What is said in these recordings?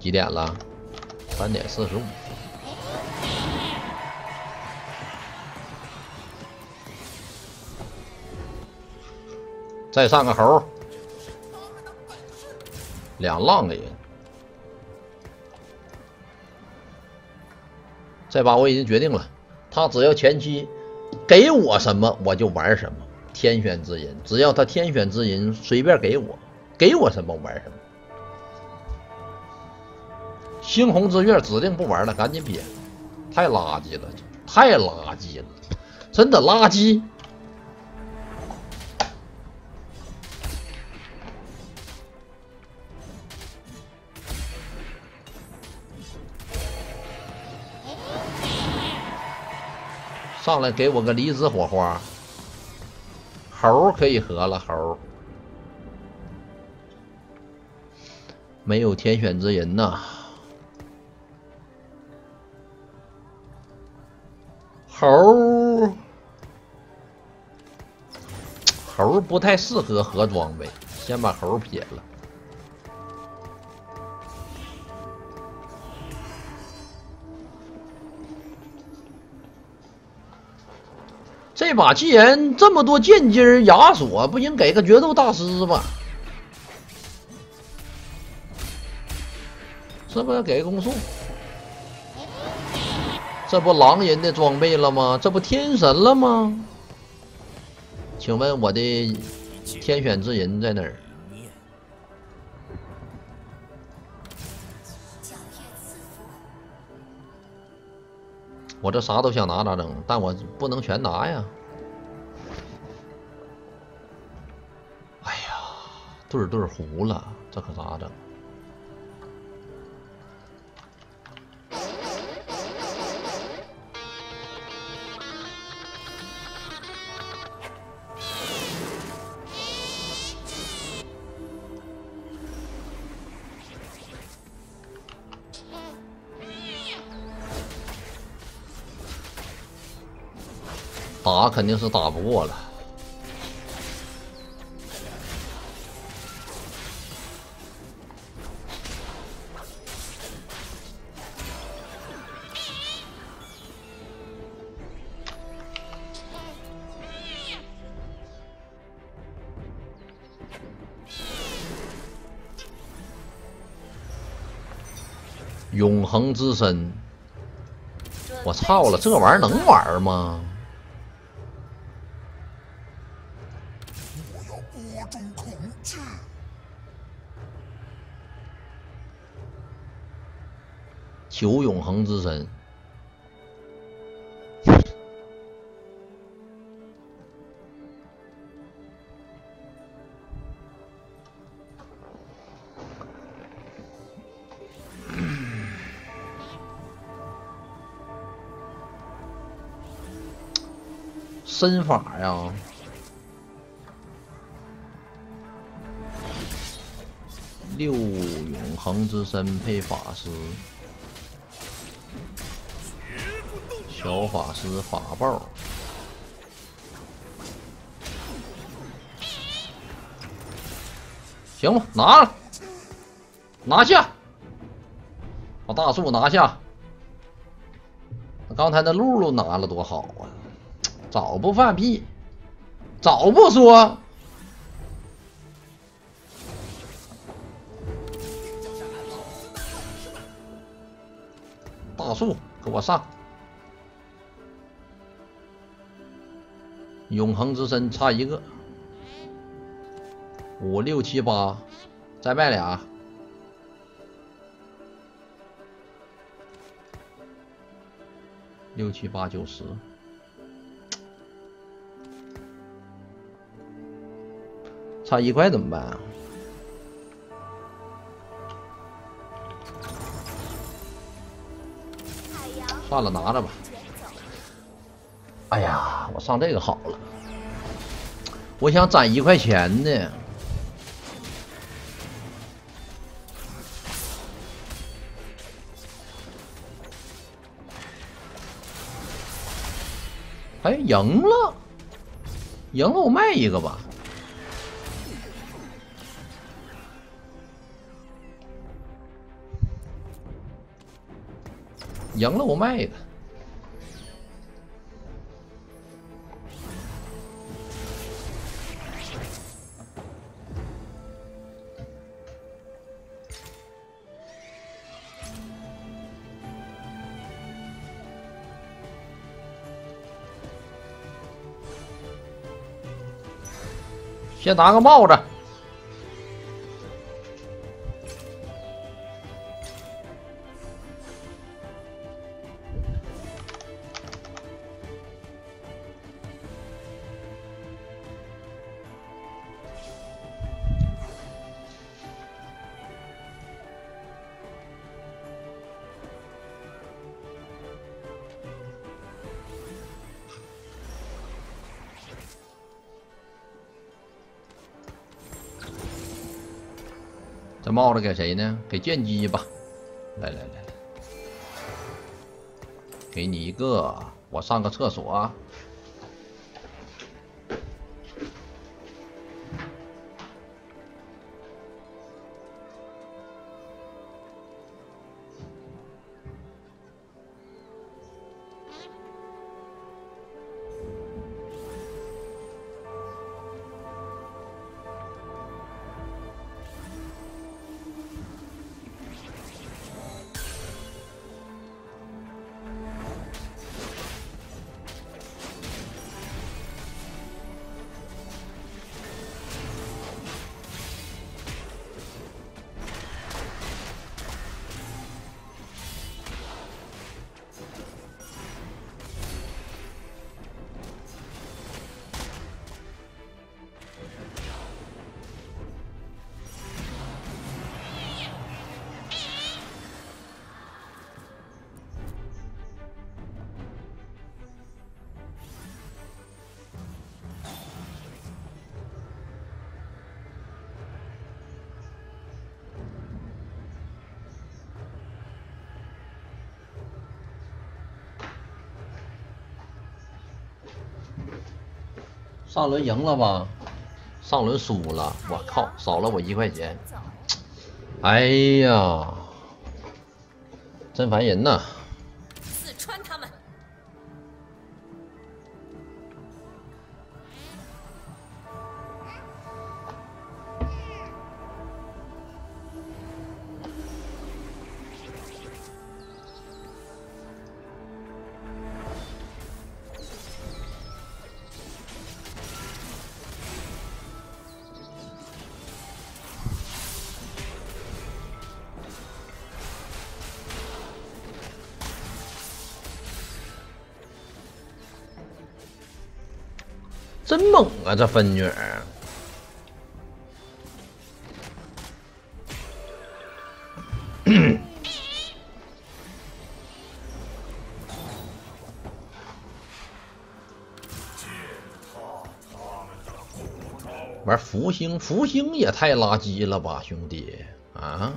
几点了？3点45。再上个猴，2浪的人。这把我已经决定了，他只要前期给我什么我就玩什么。天选之人，只要他天选之人随便给我什么玩什么。猩红之月指定不玩了，赶紧撇，太垃圾了，太垃圾了，真的垃圾。上来给我个离子火花，猴可以合了，猴没有天选之人呐，猴不太适合合装备，先把猴撇了。这把既然这么多剑姬亚索，不应给个决斗大师吧？这不要给攻速？这不狼人的装备了吗？这不天神了吗？请问我的天选之人在哪儿？我这啥都想拿咋整？但我不能全拿呀！哎呀，对糊了，这可咋整？打肯定是打不过了。永恒之身，我操了，这玩意儿能玩吗？求永恒之身，身法呀，六永恒之身配法师。小法师法爆，行吧，拿了，拿下，把大树拿下。刚才那露露拿了多好啊！早不放屁，早不说。大树，给我上！永恒之身差一个，5、6、7、8，再卖俩。6、7、8、9、10，差1块怎么办啊？算了，拿着吧。哎呀，我上这个好了，我想攒1块钱呢。哎，赢了，赢了，我卖一个吧。 赢了我卖的。先拿个帽子。这帽子给谁呢？给剑姬吧。来，给你一个。我上个厕所啊。上轮赢了吧？上轮输了，我靠，少了我1块钱。哎呀，真烦人呐！ 刺穿他们。 真猛啊，这分女儿！玩福星，福星也太垃圾了吧，兄弟啊！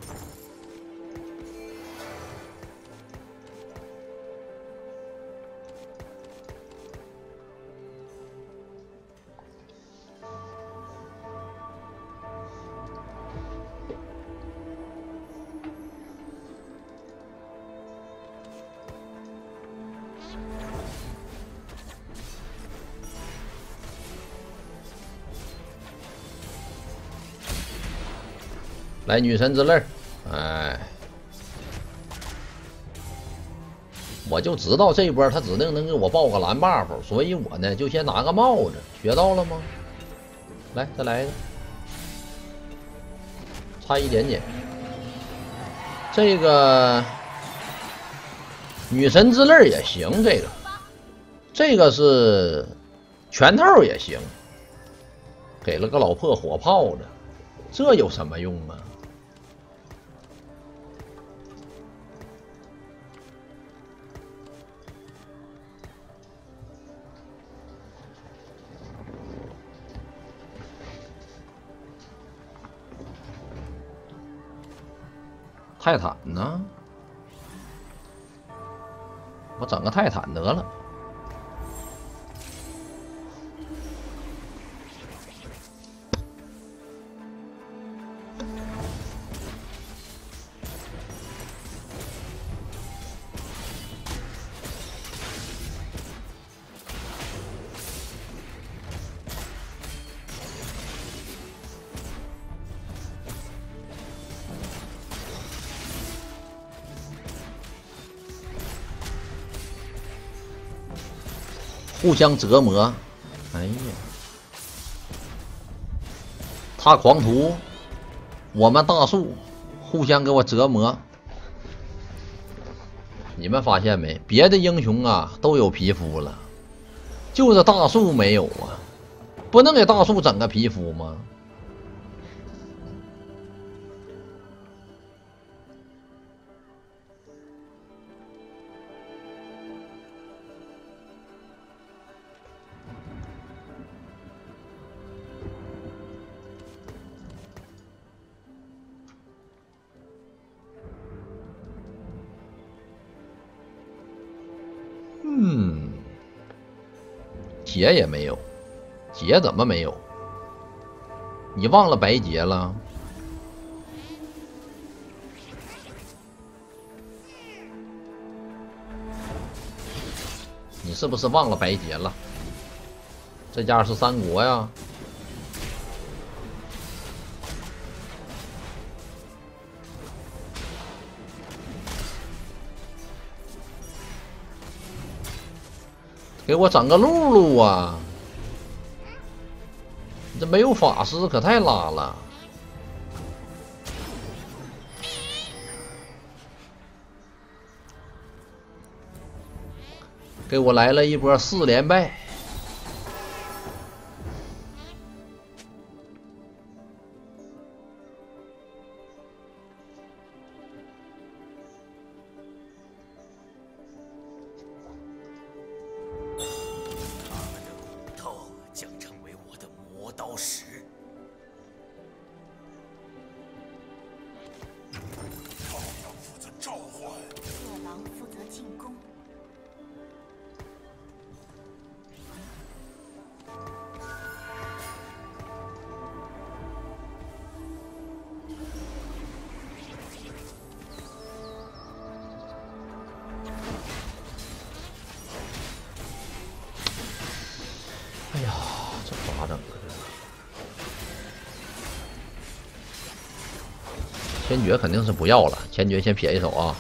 来，女神之泪，哎，我就知道这一波他指定能给我爆个蓝 buff， 所以我呢就先拿个帽子，学到了吗？来，再来一个，差一点点。这个女神之泪也行，这个是拳头也行，给了个老破火炮的，这有什么用啊？泰坦呢？我整个泰坦得了。 互相折磨。哎呀，他狂徒，我们大树互相给我折磨。你们发现没？别的英雄啊都有皮肤了，就是大树没有啊。不能给大树整个皮肤吗？劫也没有，劫怎么没有？你忘了白劫了？你是不是忘了白劫了？这家是三国呀。给我整个露露啊！你这没有法师可太拉了。给我来了一波4连败。哎呀，这咋整啊？千珏肯定是不要了，千珏先撇一手啊。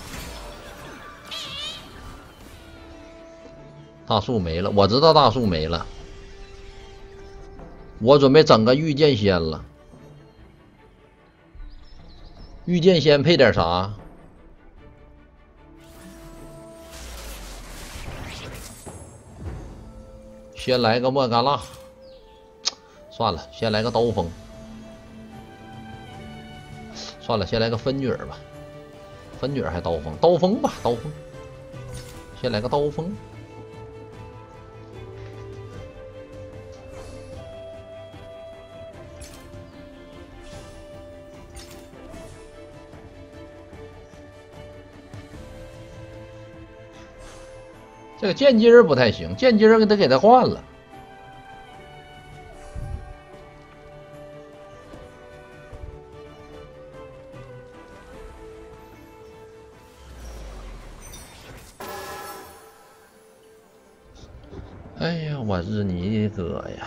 大树没了，我知道大树没了，我准备整个御剑仙了。御剑仙配点啥？先来个莫甘娜，算了，先来个刀锋。算了，先来个分女吧，分女还刀锋，刀锋吧，刀锋。先来个刀锋。这个剑姬儿不太行，剑姬儿得给他换了。哎呀，我日你哥呀！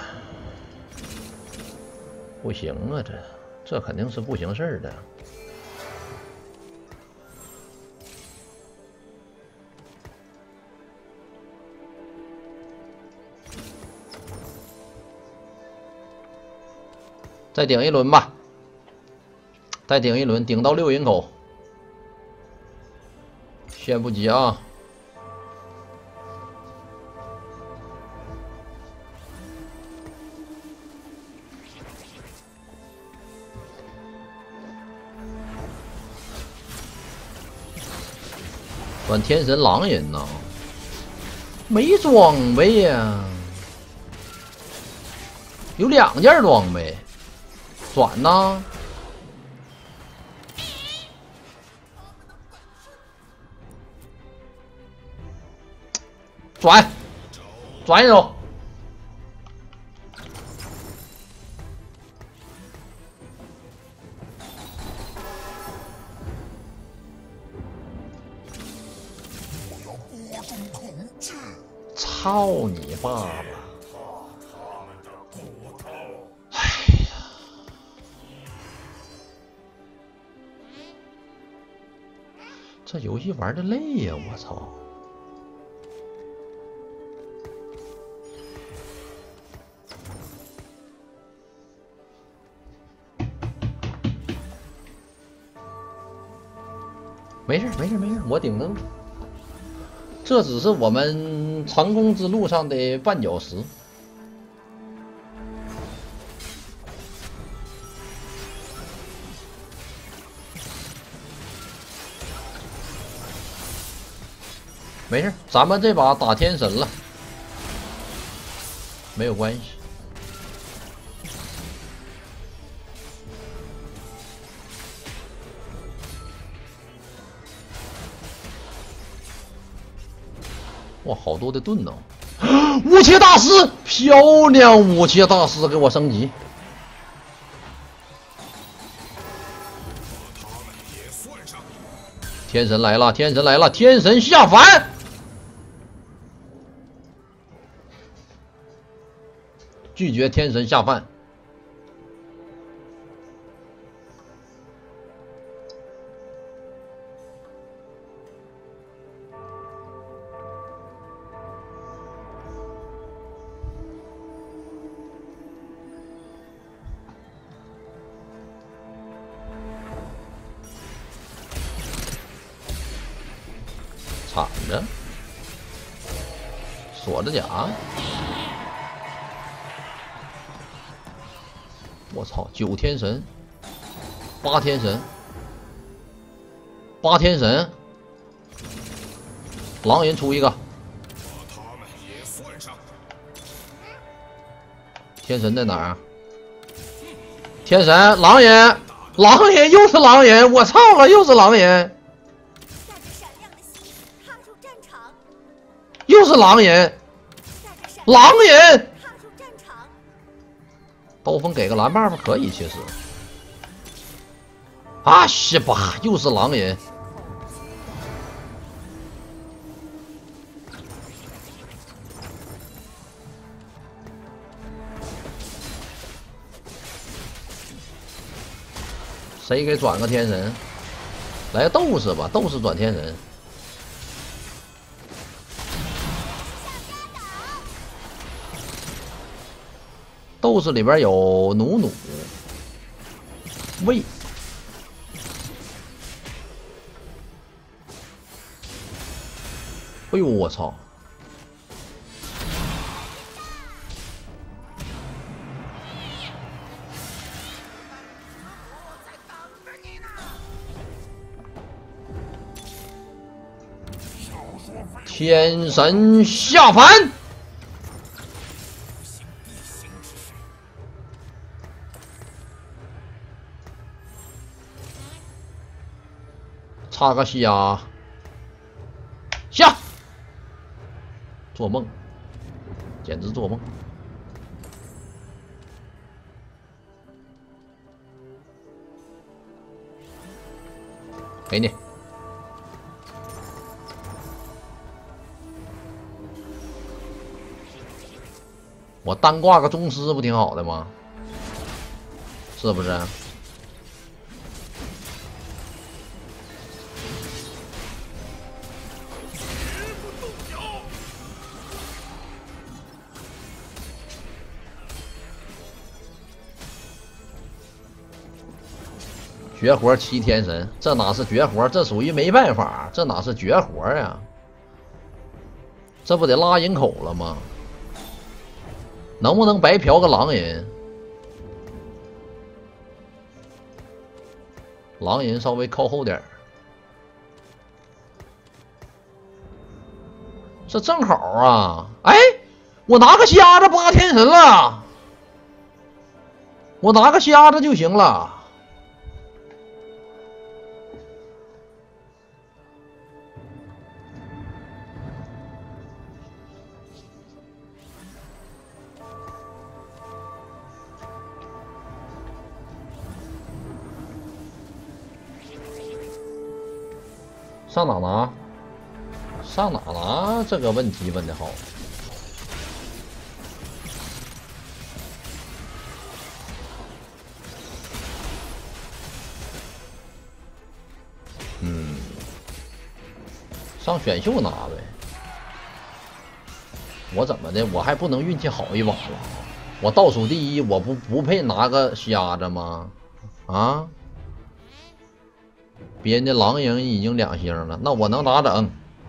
不行啊，这肯定是不行事儿的。再顶一轮吧，再顶一轮，顶到6人口。先不急啊。转天神狼人呐，没装备呀，有2件装备，转呐，转一手。操你爸爸！哎呀，这游戏玩的累呀！我操！ 没事没事没事，我顶得住。这只是我们成功之路上的绊脚石。没事，咱们这把打天神了，没有关系。哇，好多的盾呢！武切大师，漂亮！武切大师给我升级。天神来了，天神来了，天神下凡！拒绝天神下凡。铲着，锁着甲。我操！9天神，8天神，8天神，狼人出一个，天神在哪儿啊？天神，狼人，狼人又是狼人，我操了，又是狼人，又是狼人，狼人。刀锋给个蓝 buff 可以，其实。啊西吧，又是狼人。谁给转个天神？来斗士吧，斗士转天神。斗士里边有努努、魏，哎呦我操！天神下凡。插个虾，下，做梦，简直做梦。给你，我单挂个宗师不挺好的吗？是不是？绝活7天神，这哪是绝活？这属于没办法，这哪是绝活呀？这不得拉人口了吗？能不能白嫖个狼人？狼人稍微靠后点，这正好啊！哎，我拿个瞎子8天神了，我拿个瞎子就行了。上哪拿？上哪拿？这个问题问得好。上选秀拿呗。我怎么的？我还不能运气好一把了？我倒数第一，我不配拿个瞎子吗？啊？ 别人的狼营已经2星了，那我能咋整？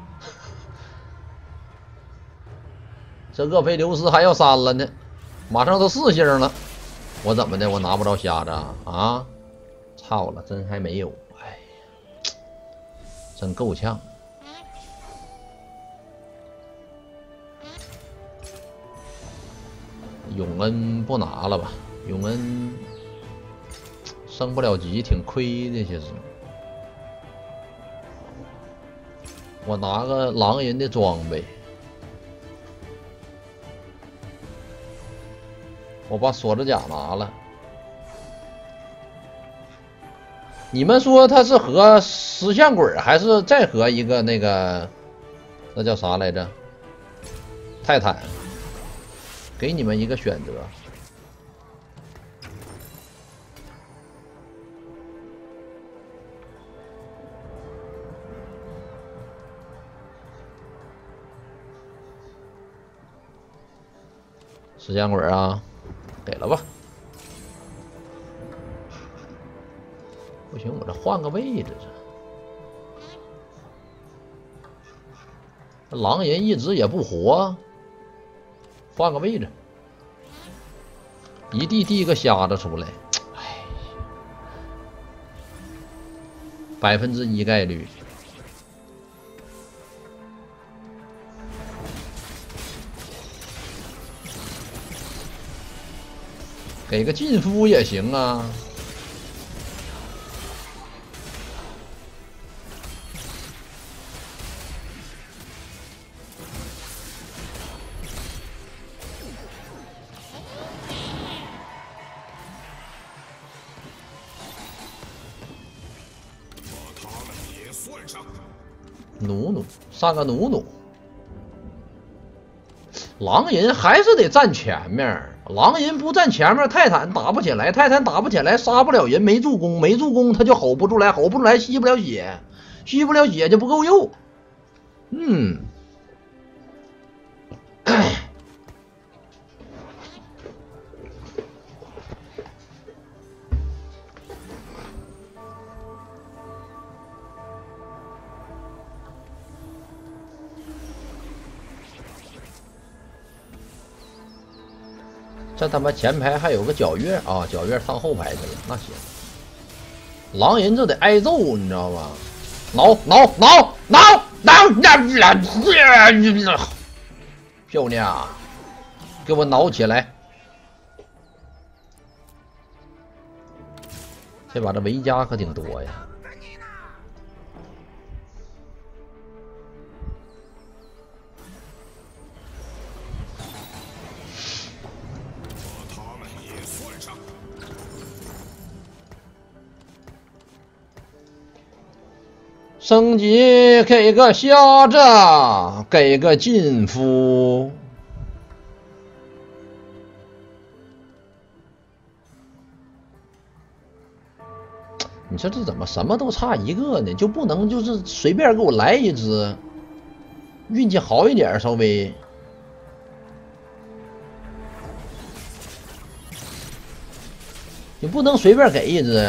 这厄斐琉斯还要3了呢，马上都4星了，我怎么的？我拿不着瞎子啊？操了，真还没有，哎呀，真够呛。永恩不拿了吧？永恩升不了级，挺亏的。其实我拿个狼人的装备，我把锁子甲拿了。你们说他是和石像鬼，还是再和一个那个那叫啥来着？泰坦？给你们一个选择。石像鬼啊，给了吧。不行，我这换个位置这狼人一直也不活，换个位置，一递个瞎子出来，哎，1%概率。给个禁夫也行啊。努上个努，狼人还是得站前面。狼人不站前面，泰坦打不起来，泰坦打不起来，杀不了人，没助攻，没助攻他就吼不出来，吼不出来吸不了血，吸不了血就不够用。这他妈前排还有个皎月啊，皎月上后排去了，那行。狼人这得挨揍，你知道吧？挠！漂亮，给我挠起来！这把这维加可挺多呀。升级给个瞎子，给个禁夫。你说这怎么什么都差一个呢？就不能就是随便给我来一只，运气好一点稍微。你不能随便给一只。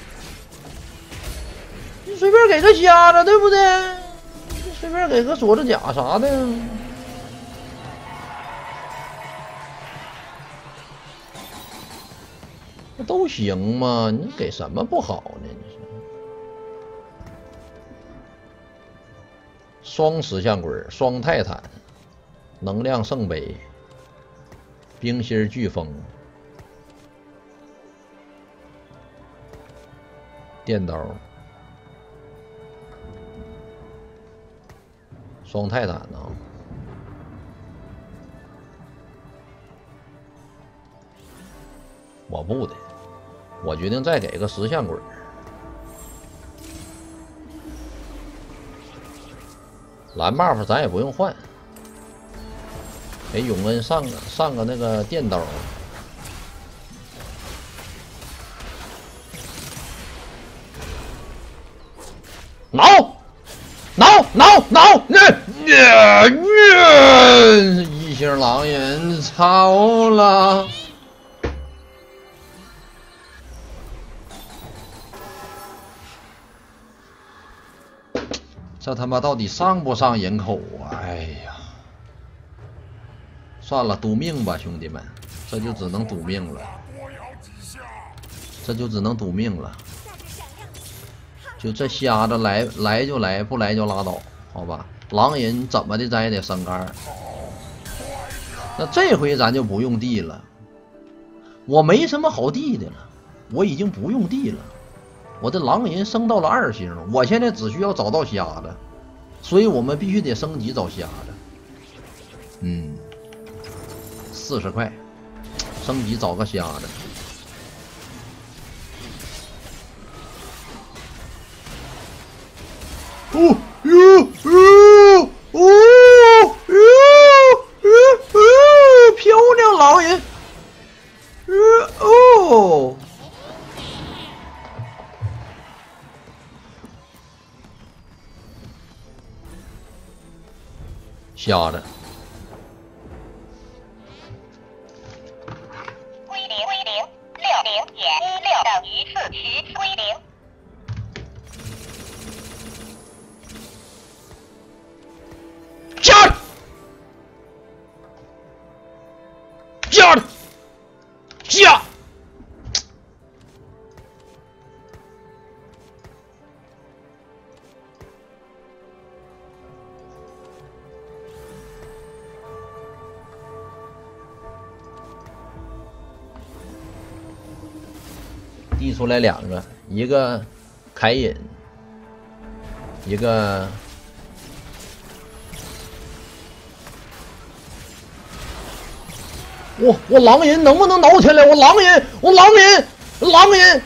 随便给个瞎子，对不对？随便给个锁子甲啥的，那都行嘛。你给什么不好呢？你说双石像鬼，双泰坦，能量圣杯，冰心飓风，电刀。双泰坦呢？我不的，我决定再给个石像鬼。蓝 buff 咱也不用换，给永恩上个那个电刀。挠！异星狼人操了！ 这他妈到底上不上人口啊？哎呀，算了，赌命吧，兄弟们，这就只能赌命了，这就只能赌命了。就这瞎子来就来，不来就拉倒，好吧？狼人怎么的咱也得升2。那这回咱就不用地了，我没什么好地的了，我已经不用地了。我的狼人升到了2星了，我现在只需要找到瞎子，所以我们必须得升级找瞎子。40块，升级找个瞎子。漂亮狼人，瞎子。 归零60减6等于40归零。 下递出来2个，一个凯隐，一个我狼人能不能挠起来？我狼人，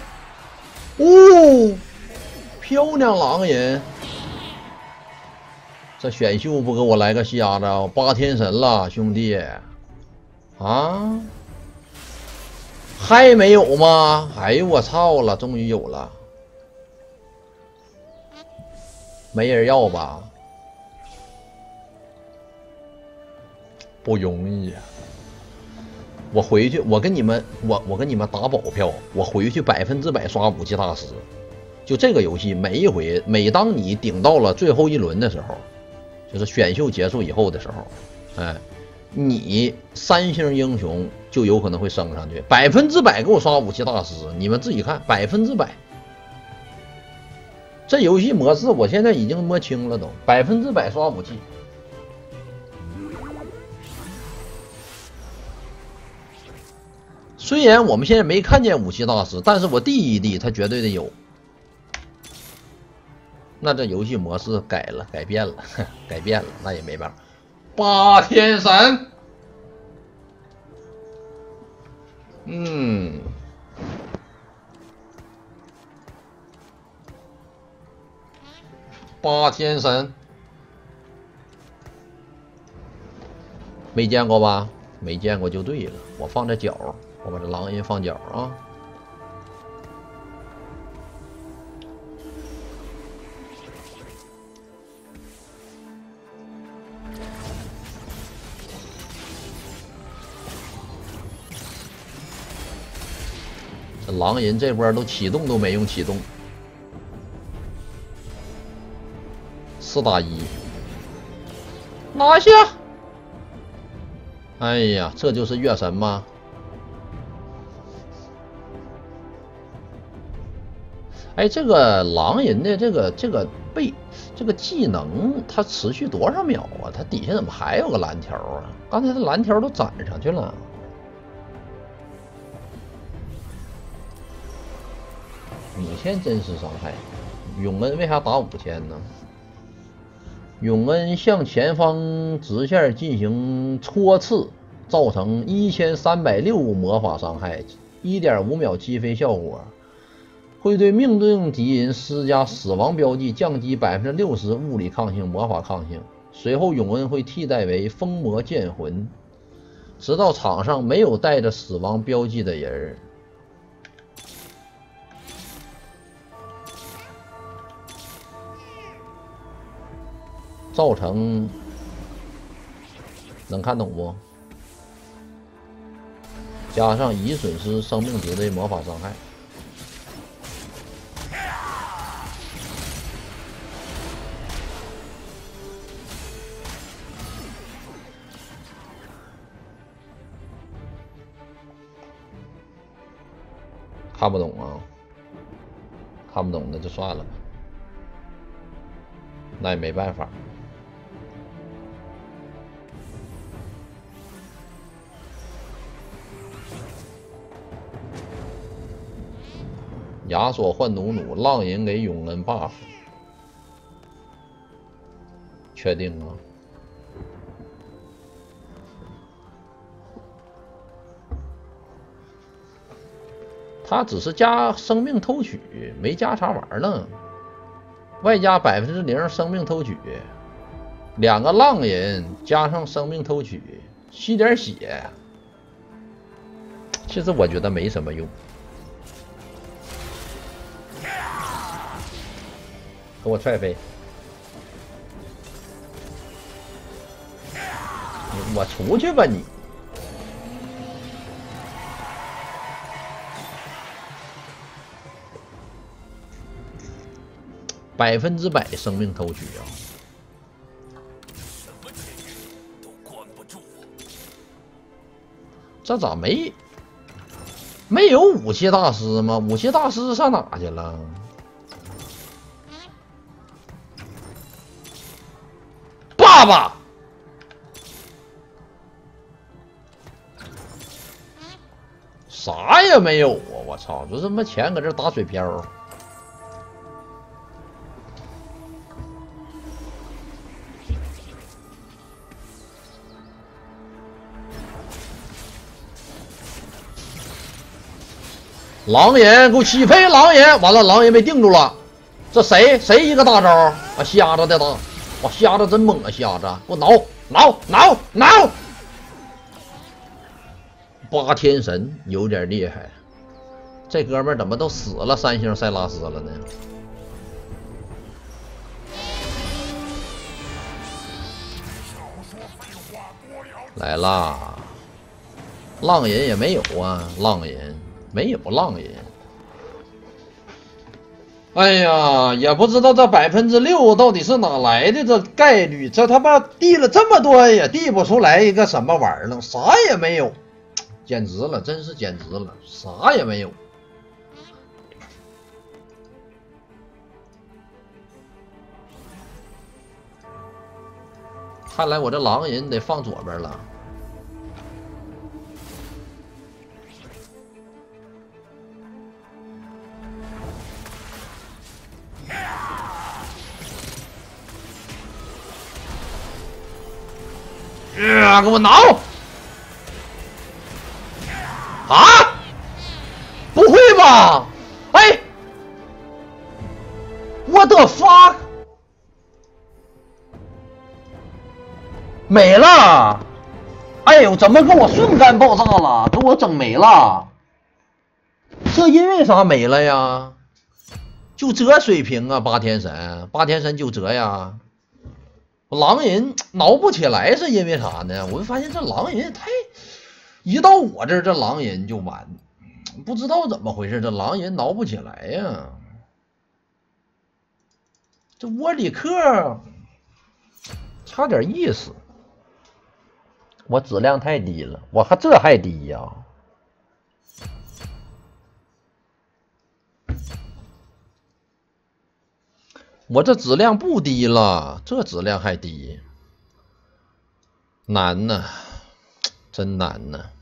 漂亮狼人！这选秀不给我来个瞎子，8天神了，兄弟啊！还没有吗？哎呦我操了，终于有了，没人要吧？不容易呀！我回去，我跟你们打保票，我回去100%刷武器大师。就这个游戏，每一回，每当你顶到了最后一轮的时候，就是选秀结束以后的时候，你3星英雄就有可能会升上去，100%给我刷武器大师，你们自己看，100%。这游戏模式我现在已经摸清了，都100%刷武器。虽然我们现在没看见武器大师，但是我递一递，他绝对的有。那这游戏模式改变了，那也没办法。8天神，8天神，没见过吧？没见过就对了。我放在角，我把这狼人放角啊。这狼人这波都启动都没用启动，4打1，拿下！哎呀，这就是月神吗？哎，这个狼人的这个技能，它持续多少秒啊？它底下怎么还有个蓝条啊？刚才的蓝条都攒上去了。5000真实伤害，永恩为啥打5000呢？永恩向前方直线进行戳刺，造成1365魔法伤害， 1.5秒击飞效果，会对命中敌人施加死亡标记，降低 60% 物理抗性、魔法抗性。随后永恩会替代为疯魔剑魂，直到场上没有带着死亡标记的人。造成能看懂不？加上已损失生命值的魔法伤害。 看不懂啊，看不懂那就算了吧，那也没办法。亚索换努努，浪人给永恩 buff， 确定啊？他只是加生命偷取，没加啥玩意儿呢。外加0%生命偷取，2个浪人加上生命偷取，吸点血。其实我觉得没什么用。给我踹飞！我出去吧你！100%生命偷取啊！这咋没有武器大师吗？武器大师上哪去了？爸爸，啥也没有啊！我操，就他妈钱搁这打水漂。狼人给我起飞！狼人完了，狼人被定住了。这谁一个大招啊？瞎子的大，哇，瞎子真猛啊！瞎子，给我挠！8天神有点厉害，这哥们儿怎么都死了3星塞拉斯了呢？来啦！浪人也没有啊，浪人。没有浪人，哎呀，也不知道这6%到底是哪来的这概率，这他妈递了这么多也递不出来一个什么玩意儿呢？啥也没有，简直了，真是简直了，啥也没有。看来我这狼人得放左边了。给我挠！啊！不会吧？哎，我的发没了！哎呦，怎么给我瞬间爆炸了？给我整没了！这因为啥没了呀？就这水平啊，8天神就这呀！狼人挠不起来是因为啥呢？我就发现这狼人太一到我这儿，这狼人就完，不知道怎么回事，这狼人挠不起来呀。这窝里克差点意思，我质量太低了，我还这还低呀？我这质量不低了，这质量还低，难呐，真难呐。